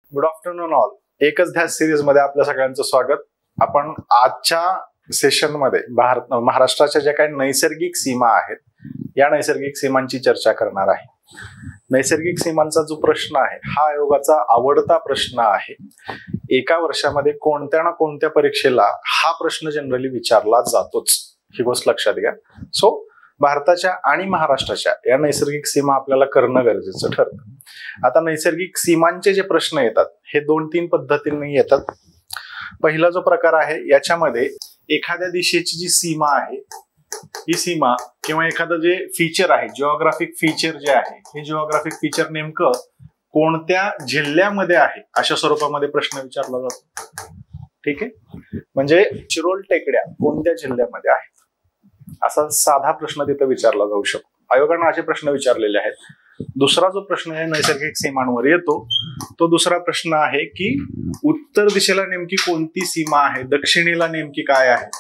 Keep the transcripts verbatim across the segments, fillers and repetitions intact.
Good afternoon all. एकच ध्यास series मध्ये आपल्या सगळ्यांचं स्वागत. आपण आजच्या सेशन मध्ये भारत महाराष्ट्राच्या ज्या काही नैसर्गिक सीमा आहेत या नैसर्गिक सीमांची चर्चा करणार आहे. नैसर्गिक सीमांचा जो प्रश्न आहे हा आयोगाचा आवडता प्रश्न आहे. एका वर्षामध्ये कोणत्या ना कोणत्या परीक्षेला हा प्रश्न जनरली विचारला जातोच, ही गोष्ट लक्षात घ्या. सो भारताच्या आणि महाराष्ट्राच्या या नैसर्गिक सीमा आपल्याला करणं गरजेचं ठरतं. आता नैसर्गिक सीमांचे जे प्रश्न येतात हे दोन तीन पद्धतीने येतात. पहिला जो प्रकार आहे याच्यामध्ये एखाद्या दिशेची जी सीमा आहे ही सीमा किंवा एखादं जे फीचर आहे, जिओग्राफिक फीचर जे आहे, हे जिओग्राफिक फीचर नेमकं कोणत्या जिल्ह्यामध्ये आहे अशा स्वरूपामध्ये प्रश्न विचारला जातो. ठीक आहे, म्हणजे चिरोल टेकड्या कोणत्या जिल्ह्यामध्ये आहेत असा साधा प्रश्न तिथं विचारला जाऊ शकतो. आयोगाने असे प्रश्न विचारलेले आहेत. दुसरा जो प्रश्न आहे नैसर्गिक सीमांवर येतो तो दुसरा प्रश्न आहे की उत्तर दिशेला नेमकी कोणती सीमा आहे, दक्षिणेला नेमकी काय आहे,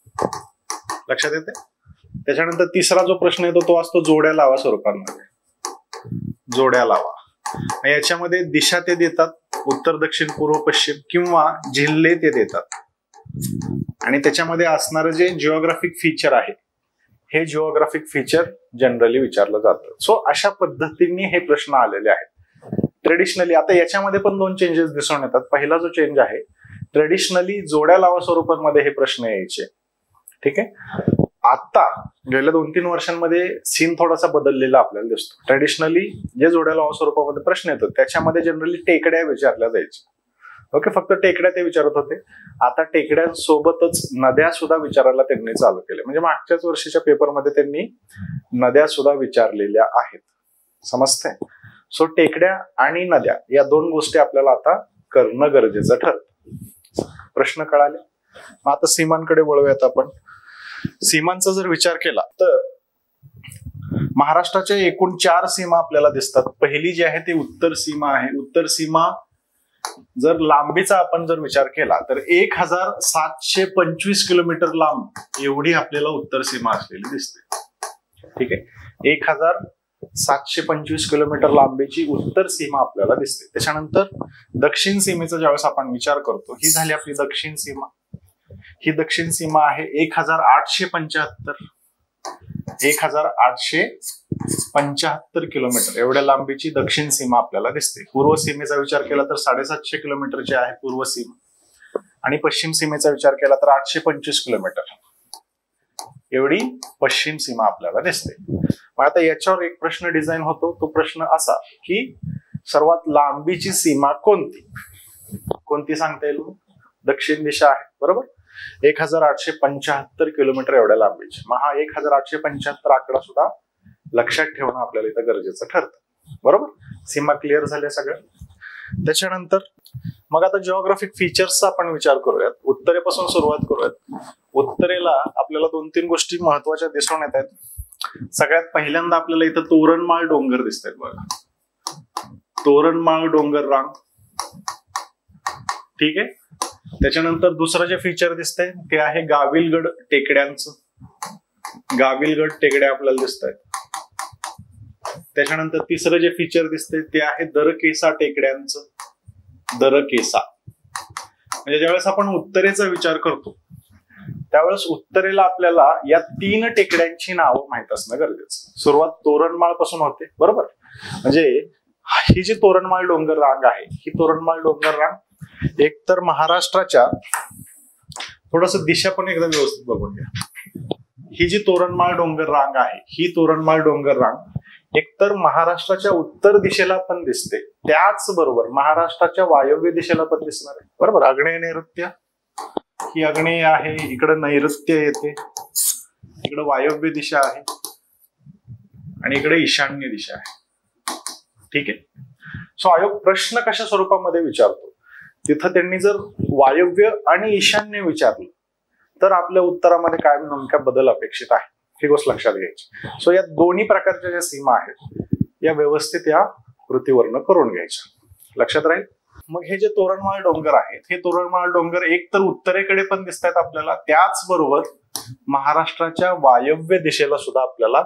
लक्षात येते. त्याच्यानंतर तिसरा जो प्रश्न येतो तो असतो जोड्या लावा स्वरूपांमध्ये. जोड्या लावा याच्यामध्ये दिशा ते देतात, उत्तर दक्षिण पूर्व पश्चिम, किंवा जिल्हे ते देतात आणि त्याच्यामध्ये असणारं जे जिओग्राफिक फीचर आहे हे जिओग्राफिक फीचर जनरली विचारलं जातं. सो अशा पद्धतीने हे प्रश्न आलेले आहेत ट्रेडिशनली. आता याच्यामध्ये पण दोन चेंजेस दिसून येतात. पहिला जो चेंज आहे, ट्रेडिशनली जोड्या लावा स्वरूपांमध्ये हे प्रश्न यायचे. ठीक आहे, आता गेल्या दोन तीन वर्षांमध्ये सीन थोडासा बदललेला आपल्याला दिसतो. ट्रेडिशनली जे जोड्या लावा स्वरूपामध्ये प्रश्न येतात त्याच्यामध्ये जनरली टेकड्या विचारल्या जायच्या. ओके, फक्त टेकड्या ते विचारत होते. आता टेकड्यांसोबतच नद्या सुद्धा विचारायला त्यांनी चालू केले. म्हणजे मागच्याच वर्षीच्या पेपरमध्ये त्यांनी नद्या सुद्धा विचारलेल्या आहेत. समजते. सो टेकड्या आणि नद्या या दोन गोष्टी आपल्याला आता करणं गरजेचं ठरतं. प्रश्न कळाले. मग आता सीमांकडे वळूयात आपण. सीमांचा जर विचार केला तर महाराष्ट्राच्या एकूण चार सीमा आपल्याला दिसतात. पहिली जी आहे ती उत्तर सीमा आहे. उत्तर सीमा जर लांबीचा आपण जर विचार केला तर एक हजार सातशे पंचवीस किलोमीटर लांब एवढी आपल्याला उत्तर सीमा असलेली दिसते. ठीक आहे, एक हजार सातशे पंचवीस किलोमीटर लांबीची उत्तर सीमा आपल्याला दिसते. त्याच्यानंतर दक्षिण सीमेचा ज्यावेळेस आपण विचार करतो, ही झाली आपली दक्षिण सीमा. ही दक्षिण सीमा आहे एक हजार आठशे पंच्याहत्तर एक हजार आठशे पंच्याहत्तर किलोमीटर एवढ्या लांबीची दक्षिण सीमा आपल्याला दिसते. पूर्व सीमेचा विचार केला तर साडेसातशे किलोमीटरची आहे पूर्व सीमा आणि पश्चिम सीमेचा विचार केला तर आठशे पंचवीस किलोमीटर एवढी पश्चिम सीमा आपल्याला दिसते. मग आता याच्यावर एक प्रश्न डिझाईन होतो. तो प्रश्न असा की सर्वात लांबीची सीमा कोणती कोणती सांगता येईल? दक्षिण दिशा आहे, बरोबर. एक हजार आठशे पंच्याहत्तर किलोमीटर एवढ्या लांबीची. मग हा एक हजार आठशे पंच्याहत्तर आकडा सुद्धा लक्षात ठेवणं आपल्याला इथं गरजेचं ठरतं, बरोबर. सीमा क्लिअर झाल्या सगळ्या. त्याच्यानंतर मग आता जिओग्राफिक फीचर्सचा आपण विचार करूयात. उत्तरेपासून सुरुवात करूयात. उत्तरेला आपल्याला दोन तीन गोष्टी महत्वाच्या दिसून येत आहेत. सगळ्यात पहिल्यांदा आपल्याला इथं तोरणमाळ डोंगर दिसत आहेत बघा. तोरणमाळ डोंगर रांग. ठीक आहे. त्याच्यानंतर दुसरं जे फीचर दिसतंय ते आहे गाविलगड टेकड्यांचं. गाविलगड टेकड्या आपल्याला दिसत आहेत. त्याच्यानंतर तिसरं जे फीचर दिसतंय ते आहे दरकेसा टेकड्यांचं. दरकेसा म्हणजे ज्यावेळेस आपण उत्तरेचा विचार करतो त्यावेळेस उत्तरेला आपल्याला या तीन टेकड्यांची नावं माहित असणं गरजेचं. सुरुवात तोरणमाळ पासून होते, बरोबर. म्हणजे ही जी तोरणमाळ डोंगर रांग आहे ही तोरणमाळ डोंगर रांग एक तर महाराष्ट्राच्या, थोडस दिशा पण एकदा व्यवस्थित बघून घ्या. ही जी तोरणमाळ डोंगर रांग आहे ही तोरणमाळ डोंगर रांग एकतर महाराष्ट्राच्या उत्तर दिशेला पण दिसते, त्याचबरोबर महाराष्ट्राच्या वायव्य दिशेला पण दिसणार आहे, बरोबर. आग्नेय नैऋत्य ही आग्नेय आहे, इकडे नैऋत्य येते, इकडे वायव्य दिशा आहे आणि इकडे ईशान्य दिशा आहे. ठीक आहे. सो आयोग प्रश्न कशा स्वरूपामध्ये विचारतो, तिथं त्यांनी जर वायव्य आणि ईशान्य विचारलं तर आपल्या उत्तरामध्ये काय नेमका बदल अपेक्षित आहे ही गोष्ट लक्षात घ्यायची. सो या दोन्ही प्रकारच्या ज्या सीमा आहेत या व्यवस्थित या कृतीवर्ण करून घ्यायच्या, लक्षात राहील. मग हे जे तोरणमाळ डोंगर आहेत हे तोरणमाळ डोंगर एक तर उत्तरेकडे पण दिसत आहेत आपल्याला, त्याचबरोबर महाराष्ट्राच्या वायव्य दिशेला सुद्धा आपल्याला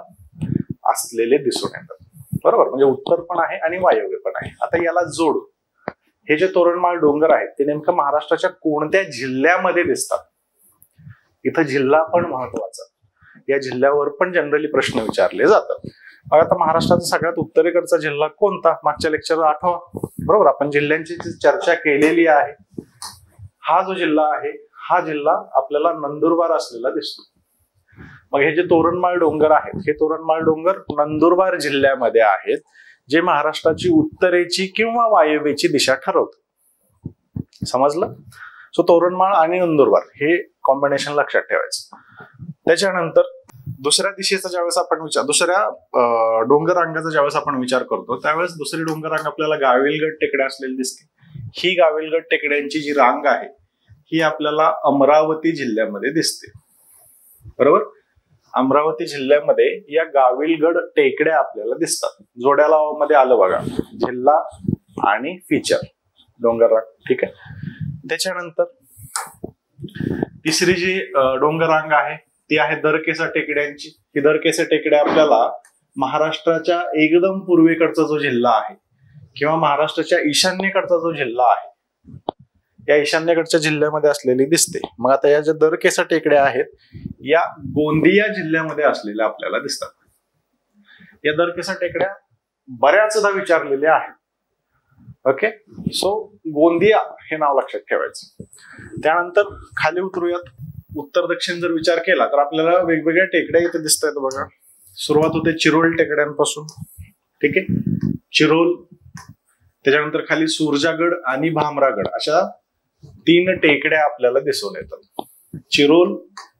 असलेले दिसून येतात, बरोबर. म्हणजे उत्तर पण आहे आणि वायव्य पण आहे. आता याला जोडू हे जे तोरणमाळ डोंगर आहेत ते नेमकं महाराष्ट्राच्या कोणत्या जिल्ह्यामध्ये दिसतात? इथं जिल्हा पण महत्वाचा, या जिल्ह्यावर पण जनरली प्रश्न विचारले जातात. मग आता महाराष्ट्राचा सगळ्यात उत्तरेकडचा जिल्हा कोणता? मागच्या लेक्चर आठवा, बरोबर, आपण जिल्ह्यांची चर्चा केलेली आहे. हा जो जिल्हा आहे हा जिल्हा आपल्याला नंदुरबार असलेला दिसतो. मग हे जे तोरणमाळ डोंगर आहेत हे तोरणमाळ डोंगर नंदुरबार जिल्ह्यामध्ये आहेत, जे महाराष्ट्राची उत्तरेची किंवा वायव्येची दिशा ठरवतं. समजलं? सो तोरणमाळ आणि नंदुरबार हे कॉम्बिनेशन लक्षात ठेवायचं. त्याच्यानंतर दुसऱ्या दिशेचा ज्यावेळेस आपण विचार दुसऱ्या डोंगर रांगाचा ज्यावेळेस आपण विचार करतो त्यावेळेस दुसरी डोंगर रांग आपल्याला गाविलगड टेकड्या असलेली दिसते. ही गाविलगड टेकड्यांची जी रांग आहे ही आपल्याला अमरावती जिल्ह्यामध्ये दिसते, बरोबर. अमरावती जिल्ह्यामध्ये या गाविलगड टेकड्या आपल्याला दिसतात. जोड्या लावामध्ये आलं बघा, जिल्हा आणि फीचर डोंगर रांग, ठीक आहे. त्याच्यानंतर तिसरी जी डोंगर रांग आहे ती आहे दरकेसा टेकड्यांची. ही दरकेसा टेकड्या आपल्याला महाराष्ट्राच्या एकदम पूर्वेकडचा जो जिल्हा आहे किंवा महाराष्ट्राच्या ईशान्येकडचा जो जिल्हा आहे या ईशान्येकडच्या जिल्ह्यामध्ये असलेली दिसते. मग आता या ज्या दरकेसा टेकड्या आहेत या गोंदिया जिल्ह्यामध्ये असलेल्या आपल्याला दिसतात. या दरकेसा टेकड्या बऱ्याचदा विचारलेल्या आहेत. ओके, सो गोंदिया हे नाव लक्षात ठेवायचं. त्यानंतर खाली उतरूयात. उत्तर दक्षिण जर विचार केला तर आपल्याला वेगवेगळ्या टेकड्या इथे दिसत आहेत बघा. सुरुवात होते चिरोल टेकड्यांपासून, ठीक आहे, चिरोल. त्याच्यानंतर खाली सुरजागड आणि भामरागड अशा तीन टेकड्या आपल्याला दिसून येतात. चिरोल,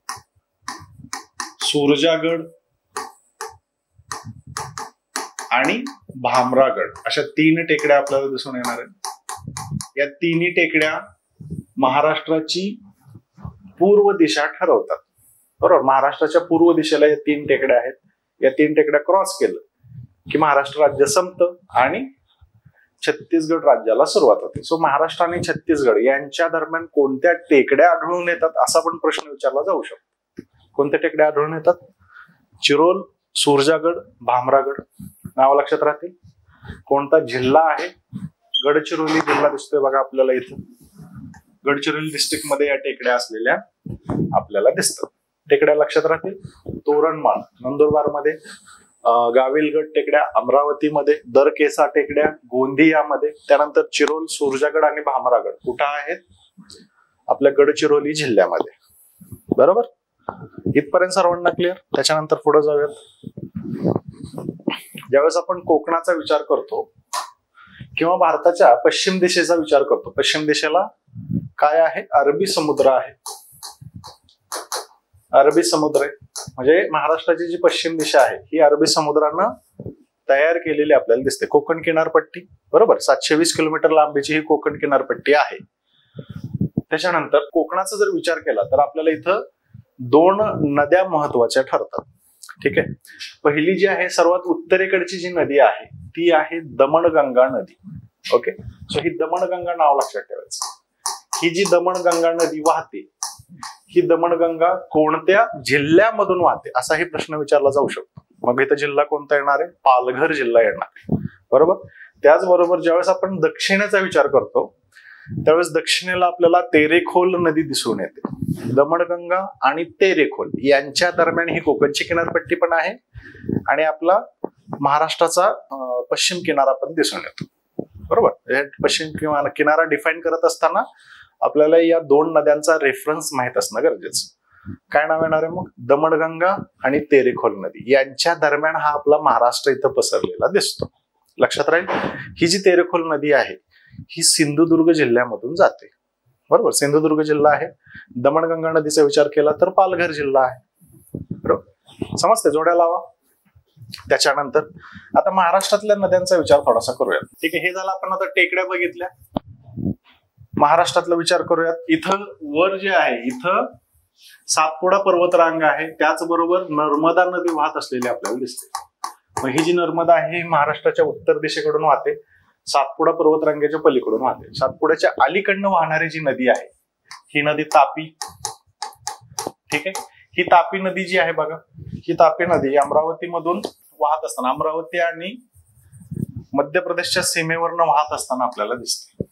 सुरजागड आणि भामरागड अशा तीन टेकड्या आपल्याला दिसून येणार आहेत. या तिन्ही टेकड्या महाराष्ट्राची पूर्व दिशा ठरवतात, बरोबर. महाराष्ट्राच्या पूर्व दिशेला या तीन टेकड्या आहेत. या तीन टेकड्या क्रॉस केलं की महाराष्ट्र राज्य संपतं आणि छत्तीसगड राज्याला सुरुवात होते. सो महाराष्ट्र आणि छत्तीसगड यांच्या दरम्यान कोणत्या टेकड्या आढळून येतात असा पण प्रश्न विचारला जाऊ शकतो. कोणत्या टेकड्या आढळून येतात? चिरोल, सुरजागड, भामरागड. नाव लक्षात राहतील. कोणता जिल्हा आहे? गडचिरोली जिल्हा दिसतोय बघा आपल्याला इथं. गडचिरोली डिस्ट्रिक्ट मध्ये या टेकड्या असलेल्या आपल्याला दिसतात. टेकड्या लक्षात राहतील. तोरणमाळ नंदुरबार मध्ये, गाविलगड टेकड्या अमरावतीमध्ये, दरकेसा टेकड्या गोंदियामध्ये, त्यानंतर चिरोल, सुरजागड आणि भामरागड कुठं आहेत? आपल्या गडचिरोली जिल्ह्यामध्ये, बरोबर. इथपर्यंत सर्वांना क्लिअर? त्याच्यानंतर पुढे जाऊयात. ज्यावेळेस आपण कोकणाचा विचार करतो किंवा भारताच्या पश्चिम दिशेचा विचार करतो, पश्चिम दिशेला काय आहे? अरबी समुद्र आहे. अरबी समुद्र आहे म्हणजे महाराष्ट्राची जी पश्चिम दिशा आहे ही अरबी समुद्रानं तयार केलेली आपल्याला दिसते. कोकण किनारपट्टी, बरोबर. सातशे वीस किलोमीटर लांबीची ही कोकण किनारपट्टी आहे. त्याच्यानंतर कोकणाचा जर विचार केला तर आपल्याला इथं दोन नद्या महत्वाच्या ठरतात, ठीक आहे. पहिली जी आहे सर्वात उत्तरेकडची जी नदी आहे ती आहे दमणगंगा नदी. ओके, सो ही दमणगंगा नाव लक्षात ठेवायचं. ही जी दमणगंगा नदी वाहते ही दमणगंगा कोणत्या जिल्ह्यामधून वाहते असाही प्रश्न विचारला जाऊ शकतो. मग इथं जिल्हा कोणता येणार आहे? पालघर जिल्हा येणार आहे, बरोबर. त्याचबरोबर ज्यावेळेस आपण दक्षिणेचा विचार करतो त्यावेळेस दक्षिणेला आपल्याला तेरेखोल नदी दिसून येते. दमणगंगा आणि तेरेखोल यांच्या दरम्यान ही कोकणची किनारपट्टी पण आहे आणि आपला महाराष्ट्राचा पश्चिम किनारा पण दिसून येतो, बरोबर. पश्चिम किनारा डिफाईन करत असताना आपल्याला या दोन नद्यांचा रेफरन्स माहित असणं गरजेचं. काय नाव येणार आहे मग? दमणगंगा आणि तेरेखोल नदी यांच्या दरम्यान हा आपला महाराष्ट्र इथं पसरलेला दिसतो. लक्षात राहील. ही जी तेरेखोल नदी आहे ही सिंधुदुर्ग जिल्ह्यामधून जाते, बरोबर. सिंधुदुर्ग जिल्हा आहे. दमणगंगा नदीचा विचार केला तर पालघर जिल्हा आहे, बरोबर. समजते? जोड्या लावा. त्याच्यानंतर आता महाराष्ट्रातल्या नद्यांचा विचार थोडासा करूयात, ठीक आहे. हे झालं आपण आता टेकड्या बघितल्या. महाराष्ट्रातला विचार करूयात. इथं वर जे आहे इथं सातपुडा पर्वतरांग आहे, त्याचबरोबर नर्मदा नदी वाहत असलेली आपल्याला दिसते. मग ही जी नर्मदा आहे ही महाराष्ट्राच्या उत्तर दिशेकडून वाहते, सातपुडा पर्वतरांगेच्या पलीकडून वाहते. सातपुड्याच्या अलीकडनं वाहणारी जी नदी आहे ही नदी तापी, ठीक आहे. ही तापी नदी जी आहे बघा, ही तापी नदी अमरावतीमधून वाहत असताना अमरावती आणि मध्य प्रदेशच्या सीमेवरनं वाहत असताना आपल्याला दिसते.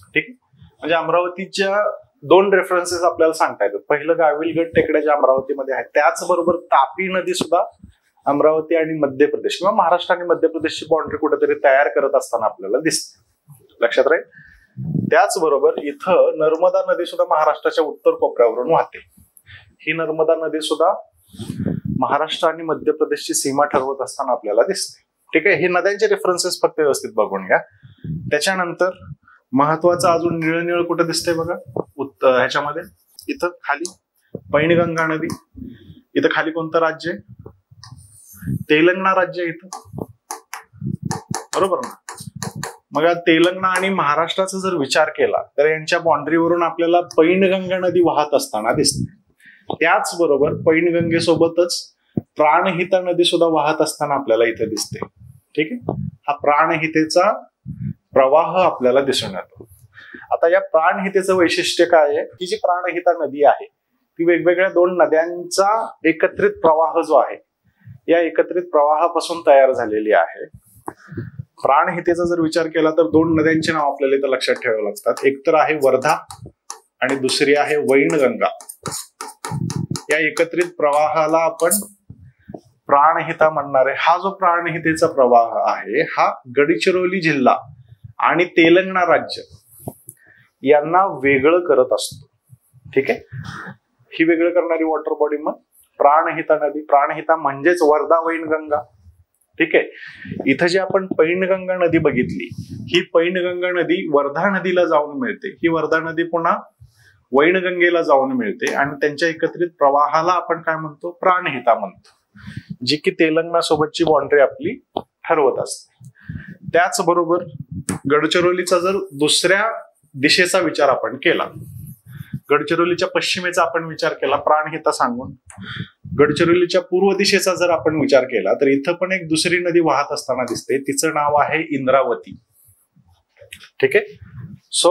ठीक आहे. म्हणजे अमरावतीच्या दोन रेफरन्सेस आपल्याला सांगता येतात. पहिलं गाविलगड टेकड्या ज्या अमरावतीमध्ये आहेत, त्याचबरोबर तापी नदी सुद्धा अमरावती आणि मध्य प्रदेश किंवा महाराष्ट्र आणि मध्य प्रदेशची बाउंड्री कुठेतरी तयार करत असताना आपल्याला दिसते. लक्षात राहील. त्याचबरोबर इथं नर्मदा नदी सुद्धा महाराष्ट्राच्या उत्तर कोपऱ्यावरून वाहते. ही नर्मदा नदी सुद्धा महाराष्ट्र आणि मध्य प्रदेशची सीमा ठरवत असताना आपल्याला दिसते. ठीक आहे. हे नद्यांचे रेफरन्सेस फक्त व्यवस्थित बघून घ्या. त्याच्यानंतर महत्वाचं अजून निळनिळ कुठं दिसतंय बघा, उत्तर ह्याच्यामध्ये इथं खाली पैनगंगा नदी. इथं खाली कोणतं राज्य आहे? तेलंगणा राज्य आहे इथं, बरोबर ना. मग तेलंगणा आणि महाराष्ट्राचा जर विचार केला तर यांच्या बाउंड्रीवरून आपल्याला पैनगंगा नदी वाहत असताना दिसते. त्याचबरोबर पैनगंगेसोबतच प्राणहिता नदी सुद्धा वाहत असताना आपल्याला इथे दिसते. ठीक आहे. हा प्राणहितेचा प्रवाह आपल्याला दिसून येतो. आता या प्राणहितेचं वैशिष्ट्य काय आहे की जी प्राणहिता नदी आहे ती वेगवेगळ्या दोन नद्यांचा एकत्रित प्रवाह जो आहे या एकत्रित प्रवाहापासून तयार झालेली आहे. प्राणहितेचा जर विचार केला तर दोन नद्यांची नाव आपल्याला इथं लक्षात ठेवावं लागतात. एक तर आहे वर्धा आणि दुसरी आहे वैनगंगा. या एकत्रित प्रवाहाला आपण प्राणहिता म्हणणार आहे. हा जो प्राणहितेचा प्रवाह आहे हा गडचिरोली जिल्हा आणि तेलंगणा राज्य यांना वेगळं करत असतो. ठीक आहे. ही वेगळं करणारी वॉटर बॉडी मग प्राणहिता नदी. प्राणहिता म्हणजेच वर्धा वैनगंगा. ठीक आहे. इथं जी आपण पैनगंगा नदी बघितली, ही पैनगंगा नदी वर्धा नदीला जाऊन मिळते. ही वर्धा नदी पुन्हा वैनगंगेला जाऊन मिळते आणि त्यांच्या एकत्रित प्रवाहाला आपण काय म्हणतो? प्राणहिता म्हणतो, जी की तेलंगणा सोबतची बाउंड्री आपली ठरवत असते. त्याचबरोबर गडचिरोलीचा जर दुसऱ्या दिशेचा विचार आपण केला, गडचिरोलीच्या पश्चिमेचा आपण विचार केला प्राणहिता सांगून, गडचिरोलीच्या पूर्व दिशेचा जर आपण विचार केला तर इथं पण एक दुसरी नदी वाहत असताना दिसते. तिचं नाव आहे इंद्रावती. ठीक आहे. सो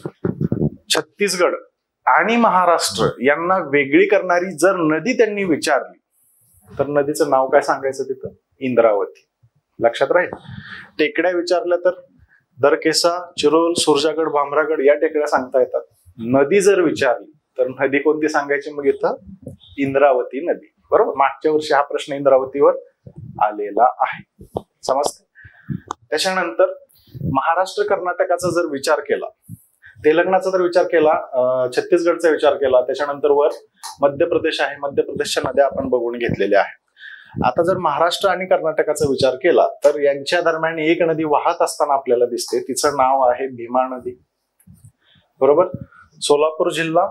छत्तीसगड आणि महाराष्ट्र यांना वेगळी करणारी जर नदी त्यांनी विचारली तर नदीचं नाव काय सांगायचं तिथं? इंद्रावती. लक्षात राहील. टेकड्या विचारल्या तर दरकेसा, चिरोल, सुरजागड, भामरागड या टेकड्या सांगता येतात. नदी जर विचारली तर नदी कोणती सांगायची? मग इथं इंद्रावती नदी. बरोबर. मागच्या वर्षी हा प्रश्न इंद्रावतीवर आलेला आहे. समजते. त्याच्यानंतर महाराष्ट्र कर्नाटकाचा जर विचार केला, तेलंगणाचा जर विचार केला, छत्तीसगडचा विचार केला, त्याच्यानंतर वर मध्य प्रदेश आहे. मध्य प्रदेशच्या नद्या आपण बघून घेतलेल्या आहेत. आता जर महाराष्ट्र आणि कर्नाटकाचा विचार केला तर यांच्या दरम्यान एक नदी वाहत असताना आपल्याला दिसते. तिचं नाव आहे भीमा नदी. बरोबर. सोलापूर जिल्हा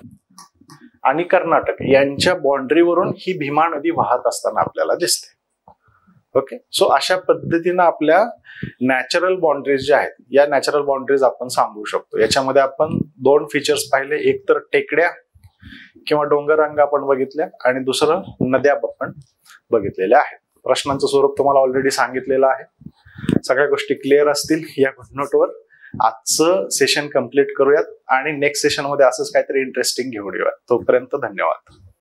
आणि कर्नाटक यांच्या बाउंड्रीवरून ही भीमा नदी वाहत असताना आपल्याला दिसते. ओके. सो अशा पद्धतीनं आपल्या नॅचरल बाउंड्रीज ज्या आहेत या नॅचरल बाउंड्रीज आपण सांगू शकतो. याच्यामध्ये आपण दोन फीचर्स पाहिले, एक तर टेकड्या किंवा डोंगररांगा आपण बघितल्या आणि दुसरं नद्या आपण बघितलेल्या आहेत. प्रश्नांचं स्वरूप तुम्हाला ऑलरेडी सांगितलेलं आहे. सगळ्या गोष्टी क्लिअर असतील या नोटवर आजचं सेशन कंप्लीट करूयात आणि नेक्स्ट सेशन मध्ये असंच काहीतरी इंटरेस्टिंग घेऊन येऊयात. तोपर्यंत धन्यवाद.